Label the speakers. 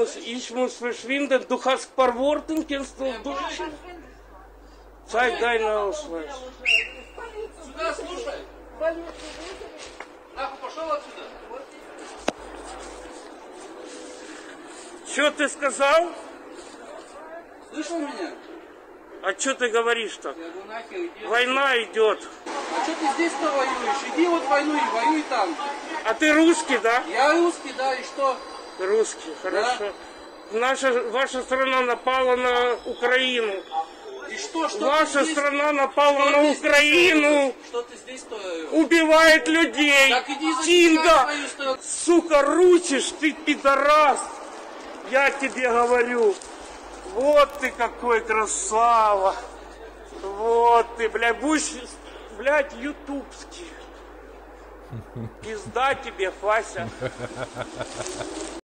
Speaker 1: ich muss verschwinden. Du hast ein paar Worte, kennst du Deutsch? Zeig deinen Ausweis.
Speaker 2: Сюда, слушай. Нахуй пошел отсюда.
Speaker 1: Что ты сказал?
Speaker 2: Слышал меня?
Speaker 1: А что ты говоришь-то?
Speaker 2: Я говорю, нахер, иди.
Speaker 1: Война идет.
Speaker 2: А что ты здесь-то воюешь? Иди вот войну и воюй там.
Speaker 1: А ты русский, да?
Speaker 2: Я русский, да, и что?
Speaker 1: Русский, хорошо. Ваша страна напала на Украину.
Speaker 2: И что?
Speaker 1: Ваша страна напала на Украину.
Speaker 2: Что ты здесь-то?
Speaker 1: Убивает людей.
Speaker 2: Так иди защищай
Speaker 1: Тинга,
Speaker 2: свою страну.
Speaker 1: сука, ручишь, ты пидорас. Я тебе говорю. Вот ты какой красава. Вот ты, блядь, будешь, блядь, ютубский. Пизда тебе, Фася.